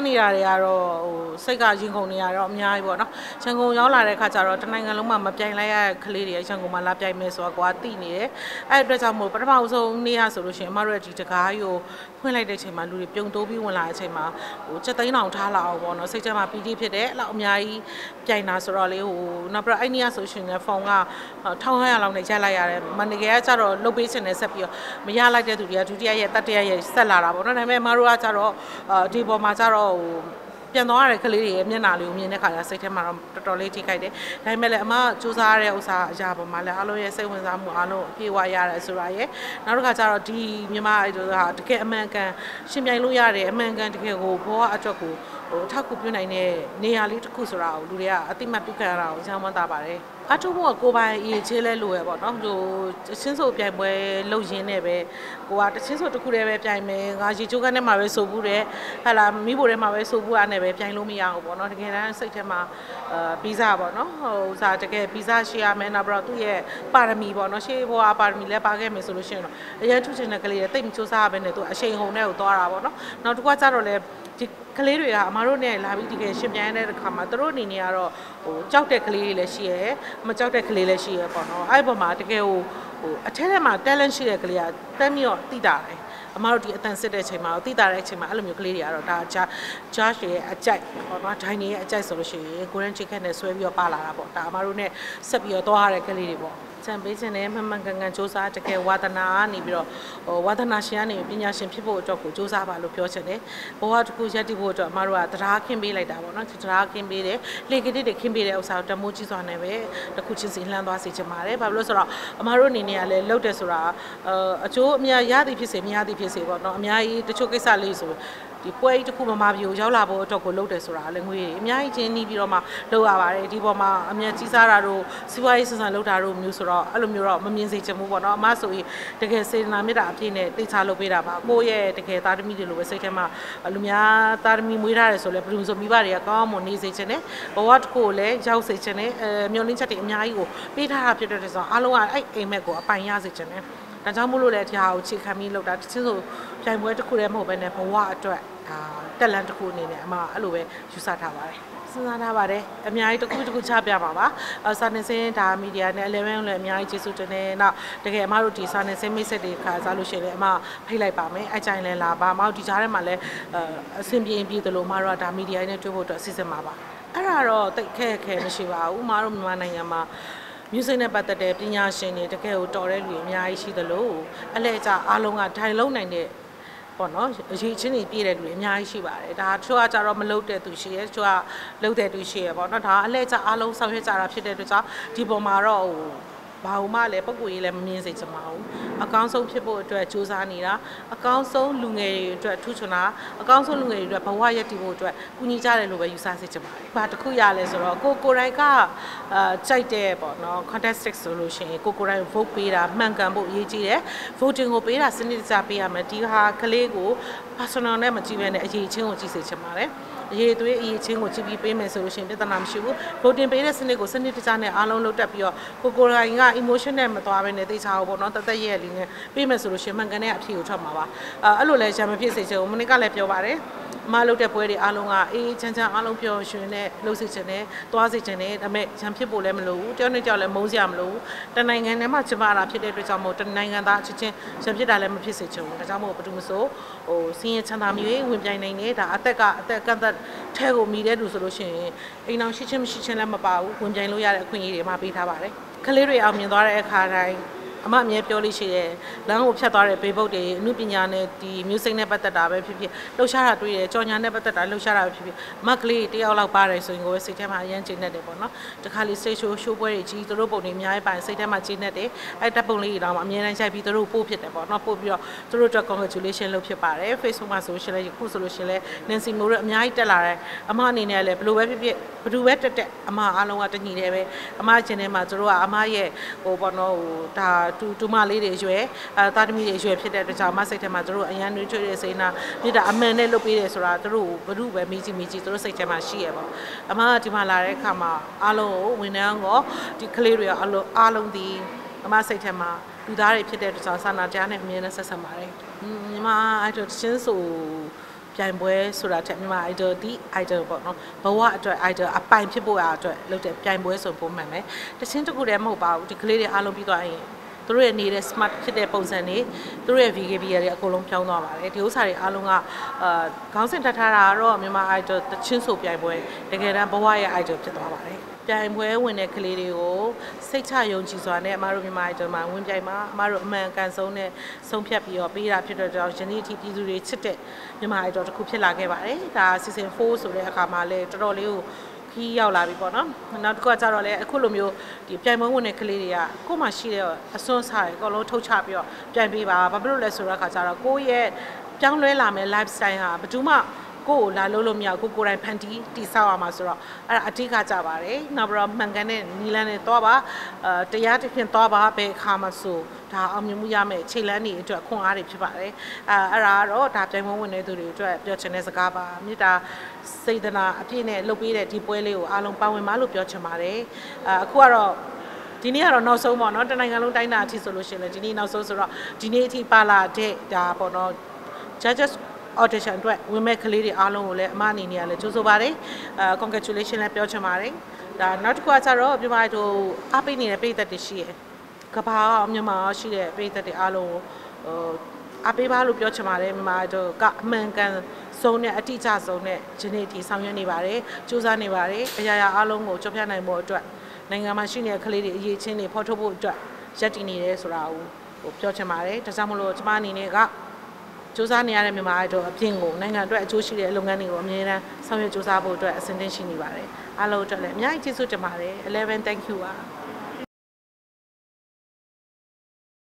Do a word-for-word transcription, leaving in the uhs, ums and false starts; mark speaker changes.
Speaker 1: သွားနေရတယ်ကတော့ဟိုစိတ်ကရင်ကုန်နေရတော့အများကြီးပေါ့နော်ရန်ကုန်ရောက်လာတဲ့ခါကျတော့တနိုင်ငံလုံးမှာမပြိုင်လိုက်ရတဲ့ကလေးတွေရန်ကုန်မှာလာပြိုင်မယ်ဆိုတော့ကွာတိနေတယ်အဲ့အတွက်ကြောင့်မို့ပထမဆုံးနေ့ရဆိုလို့ရှိရင်အမတို့ရဲ့ဒီတကားကြီးကိုဖွင့်လိုက်တဲ့အချိန်မှာလူတွေပြုံတိုးပြီးဝင်လာတဲ့အချိန်မှာဟိုစက်သိန်းအောင်ထားလာအောင်ပေါ့နော်စိတ်ချမ်းသာပီတိဖြစ်တယ်အဲ့လောက်အများကြီးပြိုင်တာဆိုတော့လေဟိုနောက်ပြီးတော့အဲ့နေ့ရဆိုရှင်လည်းဖုန်းကထောင်ห้าရာလောက်နဲ့ရိုက်လိုက်ရတယ်မန်နေကယ်ကကျတော့လုတ်ပေးချင်တယ်ဆက်ပြီးတော့မရလိုက်တဲ့သူတွေကဒုတိယရဲ့တတိယရဲ့ဆက်လာတာပေါ့နော်ဒါပေမဲ့အမတို့ကကျတော့ဒီပေါ်မှာကျတော့ဟိုပြန်သွားရတဲ့ကလေးတွေရဲ့မျက်နှာလေးကိုမြင်တဲ့ခါကျစိတ်ထဲမှာတော့တော်တော်လေးထိခိုက်တယ်။ဒါပေမဲ့လည်းအမစူးစမ်းရတဲ့ဥစ္စာအရာပေါ်မှာလည်းအားလုံးရဲ့စိတ်ဝင်စားမှုအားလုံးအပြည့်အဝရတယ်ဆိုတာရဲ့နောက်တစ်ခါကျတော့ဒီမြန်မာအဲ့ဒါတကယ်အမှန်ကန်ရှင်ပြိုင်လို့ရတယ်အမှန်ကန်တကယ်ကိုဘောအတွက်ကိုဟိုထောက်ကူပြုနိုင်တဲ့နေရာလေးတစ်ခုဆိုတာကိုလူတွေကအတိမတ်ပြုခံရတာကိုအကြောင်းမသာပါတယ်။အထုံးကကိုပိုင်အရေးချင်းလဲလို့ရပေါ့နော်ဟိုချင်းဆိုပြိုင်ပွဲလုပ်ရင်းနဲ့ပဲကိုကတချင်းဆိုတစ်ခုတည်းပဲပြိုင်မယ်ငါရေချိုးကန်းထဲမှာပဲဆိုဘူးတယ်ဟလာမိဖို့ထဲမှာပဲဆိုဘူးအားနဲ့ပဲပြိုင်လို့မရဘူးပေါ့နော်တကယ်တမ်းစိတ်ထဲမှာအာဗီဇပေါ့နော်ဟိုစားတကယ်ဗီဇရှိရမယ်နောက်ပြီးတော့သူ့ရဲ့ပါရမီပေါ့နော်ရှေးဘဝပါရမီလဲပါခဲ့မယ်ဆိုလို့ရှိရင်တော့အရင်ထုချင်တဲ့ကလေးတွေတိတ်မချိုးစားရဘဲနဲ့သူအရှိန်ဟုန်နဲ့ကိုသွားတာပေါ့နော်နောက်တစ်ခါကျတော့လဲဒီကလေးတွေကအမတို့နဲ့လာပြီးတကယ်ရှင်ပြိုင်တဲ့အခါမှာသူတို့အနေနဲ့ကတော့ဟိုကြောက်တဲ့ကလေးတွေလည်းရှိရဲမကြောက်တဲ့ကလေးလည်းရှိရဲပေါ့နော်အဲ့ဒီပုံမှာတကယ်ဟိုဟိုအထက်ထဲမှာ talent ရှိတဲ့ကလေးကတမ်းပြီးတော့တိတာတယ်အမတို့ဒီအတန်စစ်တဲ့အချိန်မှာတိတာတဲ့အချိန်မှာအဲ့လိုမျိုးကလေးတွေကတော့ဒါ Josh ရဲ့အကြိုက်ပေါ့နော်ဒိုင်နေရဲ့အကြိုက်ဆိုလို့ရှိရင် Golden Chicken နဲ့ဆွဲပြီးတော့ပါလာတာပေါ့ဒါအမတို့နဲ့ဆက်ပြီးတော့သွားရတဲ့ကလေးတွေပေါ့ချန်ပေးခြင်းနဲ့မှန်မှန်ကန်ကန်စူးစမ်းတကယ်ဝါသနာကနေပြီးတော့ဟိုဝါသနာရှင်ကနေပညာရှင်ဖြစ်ဖို့အတွက်ကိုစူးစမ်းပါလို့ပြောချင်တယ်ဘဝတစ်ခုရက်တည်ဖို့အတွက်အမတို့ကတရားခင်းပေးလိုက်တာပေါ့နော်တရားခင်းပေးတယ်လေကတိတွေခင်းပေးတဲ့ဥစ္စာကိုတမိုးကြီးစွာနဲ့ပဲတစ်ခုချင်းစီလှမ်းသွားစေချင်ပါတယ်ဘာလို့လဲဆိုတော့အမတို့အနေနဲ့ကလည်းလှုပ်တယ်ဆိုတာအကျိုးအများရသည်ဖြစ်စေမရသည်ဖြစ်စေပေါ့နော်အများကြီးတချို့ကိစ္စလေးဆိုဒီပွဲကြီးတစ်ခုမမပြိုရောက်လာဖို့အတွက်ကိုလုပ်တယ်ဆိုတာလည်းငွေအများကြီးချင်းနှီးပြီးတော့မှလုပ်ရပါတယ်ဒီပေါ်မှာအမြန်ကြီးစားတာတို့စီးပွားရေးဆန်ဆန်လုပ်တာတို့မျိုးဆိုတော့အဲ့လိုမျိုးတော့မမြင်စေချင်ဘူးပေါ့နော်အမဆိုရင်တကယ်စေတနာမေတ္တာအပြည့်နဲ့တိတ်ချလုပ်ပေးတာပါကိုယ့်ရဲ့တကယ်သားသမီးတွေလိုပဲစိတ်ထဲမှာလူများသားသမီးမွေးထားတယ်ဆိုလည်းဘယ်လိုဆိုမိဘတွေကကောင်းအောင်နေစေချင်တယ်ဘဝတစ်ခုကိုလည်းရောက်စေချင်တယ်အဲမျိုးလင်းချက်တွေအများကြီးကိုပေးထားတာဖြစ်တဲ့ဆိုတော့အားလုံးကအဲ့အိမ်မက်ကိုအပိုင်ရစေချင်တယ်ဒါကြောင့်မို့လို့လည်းတရားကိုခြေခံပြီးလုပ်တာတချင်းဆိုပြိုင်ပွဲတစ်ခုတည်းမဟုတ်ဘဲနဲ့ဘဝအတွက်ဒါတက်လန်တစ်ခုအနေနဲ့အမအဲ့လိုပဲယူဆထားပါတယ်စဉ်းစားထားပါတယ်အများကြီးတစ်ခုတစ်ခုချပြပါပါစာနေစင်းဒါမီဒီယာနဲ့elevenလည်းအများကြီးကျေးဇူးတင်နေနောက်တကယ်အမတို့ဒီစာနေစင်းမိတ်ဆက်တွေခါစားလို့ရှိရင်အမဖိတ်လိုက်ပါမယ်အကြိုင်လည်းလာပါမဟုတ်ဒီကြားထဲမှာလည်းအဆင်ပြေပြေသလိုအမတို့ကဒါမီဒီယာနဲ့တွေ့ဖို့အတွက်အစီအစဉ်ပါပါအဲ့ဒါတော့တိတ်ခဲခဲမရှိပါဘူးအမတို့မြန်မာနိုင်ငံမှာmusic နဲ့ပတ်သက်တဲ့ပညာရှင်တွေတကယ်ကိုတော်တဲ့လူအများကြီးရှိသလိုအလဲအကျအားလုံးကထိုင်လုံးနိုင်တဲ့ပေါ့နော်အရေးချင်းတွေပြည့်တဲ့လူတွေအများကြီးရှိပါတယ်ဒါချို့ကကြတော့မလုပ်တဲ့သူရှိရဲချို့ကလုပ်တဲ့သူရှိရဲပေါ့နော်ဒါအလဲအကျအားလုံးဆောင်ရွက်ကြတာဖြစ်တဲ့အတွက်ကြောင့်ဒီပုံမှာတော့ဟိုဘာမှလည်းပုံကိုယ်ကြီးလည်းမမြင်စေချင်ပါဘူးအကောင်းဆုံးဖြစ်ဖို့အတွက်စူးစမ်းနေတာအကောင်းဆုံးလူငယ်တွေအတွက်ထူးချွန်တာအကောင်းဆုံးလူငယ်တွေအတွက်ဘဝရည်တည်ဖို့အတွက်ကူညီကြတယ်လို့ပဲယူဆစေချင်ပါတယ်။ဘာတစ်ခုရလဲဆိုတော့ကိုကိုတိုင်းကအာကြိုက်တဲ့ပေါ့နော် contestant ဆိုလို့ရှိရင်ကိုကိုတိုင်း vote ပေးတာမှန်ကန်ဖို့အရေးကြီးတယ် voting ကိုပေးတာစနစ်တကျပေးရမယ်ဒီဟာကလေးကို personal နဲ့မကြည့်ဘဲနဲ့အရေးချင်းကိုကြည့်စေချင်ပါတယ်။အရေးသွေးအရေးချင်းကိုကြည့်ပြီးပေးမယ်ဆိုလို့ရှိရင်ပြဿနာမရှိဘူး voting ပေးတဲ့စနစ်ကိုစနစ်တကျနဲ့အားလုံးလုပ်တက်ပြီးတော့ကိုကိုတိုင်းက emotion နဲ့မသွားဘဲနဲ့သိချာဖို့ပေါ့နော်တသက်ရဲ့လေးနဲ့ပေးမယ်ဆိုလို့ရှိရင်မှန်ကန်တဲ့အဖြေကိုထွက်မှာပါအဲ့လိုလဲရံမဖြစ်စေချင်ဘူးမနစ်ကလည်းပြောပါတယ်အမလုပ်တဲ့ပွဲတွေအားလုံးကအေးချမ်းချမ်းအားလုံးပြောရွှင်နဲ့လှုပ်စေချင်တယ်သွားစေချင်တယ်ဒါပေမဲ့ရံဖြစ်ဖို့လည်းမလိုဘူးတယောက်နဲ့တယောက်လည်းမုန်းစရာမလိုဘူးတနိုင်ငံထဲမှာကျမတာဖြစ်တဲ့အတွက်ကြောင့်မို့တနိုင်ငံသားအချင်းချင်းရံဖြစ်တာလည်းမဖြစ်စေချင်ဘူးဒါကြောင့်မို့ဘာလို့မဆိုဟိုစင်းရချမ်းသာမျိုးဝင်ပြိုင်နိုင်တယ်ဒါအသက်ကအသက်ကန့်သက်ထဲကိုမိတဲ့လူဆိုလို့ရှိရင်အိမ်အောင်ရှိချင်းမရှိချင်းလည်းမပါဘူးဝင်ပြိုင်လို့ရတဲ့အခွင့်အရေးတွေအမပေးထားပါတယ်ကလေးတွေအောင်မြင်သွားတဲ့အခါတိုင်းအမအမြဲပြောလို့ရှိတယ်လမ်းကိုဖြတ်သွားတဲ့ဘေးဘုတ်တွေအမှုပညာနဲ့ဒီ music နဲ့ပတ်သက်တာပဲဖြစ်ဖြစ်လှုပ်ရှားတာတွေ့တယ်ကြော်ညာနဲ့ပတ်သက်တာလှုပ်ရှားတာပဲဖြစ်ဖြစ်မကလေးတယောက်လောက်ပါတယ်ဆိုရင်ကိုယ်စိတ်ထဲမှာအရင်ကျဉ်နေတယ်ပေါ့နော်တခါလေး stage show show ပွဲတွေကြီးသူတို့ပုံတွေအများကြီးပိုင်စိတ်ထဲမှာကျဉ်နေတယ်အဲ့တပ်ပုံလေးတွေတော့အမြဲတမ်းရိုက်ပြီးသူတို့ပို့ဖြစ်တယ်ပေါ့နော်ပို့ပြီးတော့သူတို့အတွက် congratulation လုပ်ဖြစ်ပါတယ် Facebook မှာဆိုရှင်လည်းခုဆိုလို့ရှင်လည်း Nancy Mo တို့အများကြီးတက်လာတယ်အမအနေနဲ့လည်းဘယ်လိုပဲဖြစ်ဖြစ်ဘယ်သူပဲတက်တက်အမအားလုံးကတညီတယ်ပဲအမကျင်ထဲမှာသူတို့ကအမရဲ့ဟိုပေါ့နော်ဟိုဒါတူတူမလေးတွေရွယ်အဲသားသမီးတွေရွယ်ဖြစ်တဲ့အတွက်ကြောင့်မစိတ်ထဲမှာသူတို့အရန်နှွေးထွေးတဲ့စိတ်နာမြစ်တာအမှန်နဲ့လုပ်ပေးတယ်ဆိုတာသူတို့ဘ ᱹ ပဲမိကြီးမိကြီးသူတို့စိတ်ထဲမှာရှိရပေါ့အမကဒီမှာလာတဲ့အခါမှာအားလုံးကိုဝန်ထမ်းရောဒီကလေးတွေရောအားလုံးအားလုံးဒီအမစိတ်ထဲမှာလူသားတွေဖြစ်တဲ့အတွက်ကြောင့်စာနာတရားနဲ့အမြဲတမ်းဆက်ဆံပါတယ်ညီမအဲ့တော့ချင်းဆိုပြိုင်ပွဲဆိုတာထက်မြန်မာ idol ဒီ idol ပေါ့နော်ဘဝအတွက် idol အပိုင်ဖြစ်ဖို့အားအတွက်လုပ်တဲ့ပြိုင်ပွဲဆိုပုံမှန်ပဲတချင်းတစ်ခုတည်းမဟုတ်ပါဘူးဒီကလေးတွေအားလုံးပြီးသွားရင်သူတို့ရဲ့နေတဲ့ smart ဖြစ်တဲ့ပုံစံတွေသူတို့ရဲ့ V K B တွေအကုန်လုံးပြောင်းသွားပါတယ်ဒီဥစ္စာတွေအားလုံးကအာခေါင်းစဉ်တက်ထားတာကတော့မြန်မာ idol တချင်းဆိုပြိုင်ပွဲတကယ်တမ်းဘဝရဲ့ idol ဖြစ်သွားပါတယ်ပြိုင်ပွဲဝင်တဲ့ကလေးတွေကိုစိတ်ချယုံကြည်စွာနဲ့အမတို့မြန်မာ idol မှာဝင်ပြိုင်မှာအမတို့အမှန်ကန်ဆုံးနဲ့ဆုံးဖြတ်ပြီးတော့ပေးတာဖြစ်တဲ့ကြောင့်ယနေ့အထိပြည်သူတွေချစ်တဲ့မြန်မာ idol တစ်ခုဖြစ်လာခဲ့ပါတယ်ဒါ season four ဆိုတဲ့အခါမှာလည်းတော်တော်လေးကိုခီးရောက်လာပြီပေါ့နော်နောက်တစ်ခုကကြတော့လေအခုလိုမျိုးဒီပြိုင်ပွဲဝင်တဲ့ကလေးတွေကကိုယ်မှရှိတဲ့အစွန်းစားတွေအကုန်လုံးထုတ်ချပြီးတော့ပြိုင်ပေးပါဘာဖြစ်လို့လဲဆိုတော့အခါကျတော့ကိုယ့်ရဲ့ပြောင်းလဲလာမယ့် lifestyle ဟာဘယ်သူမှကိုယ်လာလို့လို့မရကိုကိုယ်တိုင်ဖန်တီးတိဆောက်ရမှာဆိုတော့အဲ့ဒါအဓိကကြပါတယ်နောက်ပြီးတော့မှန်ကန်တဲ့နီလန်းနဲ့သွားပါအဲတရားတစ်ခင်သွားပါဘယ်အခါမှဆိုဒါအောင်မြင်မှုရမယ်ခြေလန်းတွေအတွက်ခွန်အားတွေဖြစ်ပါတယ်အဲအဲ့ဒါကတော့ဒါပြိုင်ပွဲဝင်တဲ့သူတွေအတွက်ပြောချင်တဲ့စကားပါမြေတာစေတနာအပြည့်နဲ့လုပ်ပေးတဲ့ဒီပွဲလေးကိုအားလုံးပါဝင်ပါလို့ပြောချင်ပါတယ်အဲအခုကတော့ဒီနေ့ကတော့နောက်ဆုံးပေါ့နော်တနိုင်ငံလုံးတိုင်းတာအထိဆိုလို့ရှိရင်လည်းဒီနေ့နောက်ဆုံးဆိုတော့ဒီနေ့အထိပါလာတဲ့ဒါပေါ့နော် judges audition အတွက်ဝင်မဲ့ကလေးတွေအားလုံးကိုလည်းအမအနေနဲ့လည်းကြိုးဆိုပါတယ်အဲ congratulation လည်းပြောချင်ပါတယ်ဒါနောက်တစ်ခုကကျတော့မြန်မာတို့အားပေးနေတဲ့ပြည်သက်တွေရှိရယ်ကဘာမြန်မာရှိတဲ့ပြည်သက်တွေအားလုံးဟိုအားပေးပါလို့ပြောချင်ပါတယ်မြန်မာတို့ကအမှန်ကန်ဆုံးနဲ့အတိအကျဆုံးနဲ့ဒီနေ့ဒီဆောင်ရွက်နေပါတယ်ကြိုးစားနေပါတယ်အရာရာအားလုံးကိုကြော်ပြနိုင်ဖို့အတွက်နိုင်ငံမှာရှိနေတဲ့ကလေးတွေအရေးချင်းတွေဖော်ထုတ်ဖို့အတွက်ရပ်တည်နေတယ်ဆိုတာကိုဟိုပြောချင်ပါတယ်ဒါကြောင့်မလို့ကျမအနေနဲ့ကစူးစမ်းနေရတဲ့မြန်မာအတော်အပြင်ကိုနိုင်ငံအတွက်အကျိုးရှိတဲ့လုပ်ငန်းတွေကိုအမြဲတမ်းဆောင်ရွက်စူးစမ်းဖို့အတွက်အစဉ်သင့်ရှိနေပါတယ်အားလုံးအတွက်လည်းအများကြီးကျေးဇူးတင်ပါတယ်eleven thank you ပါ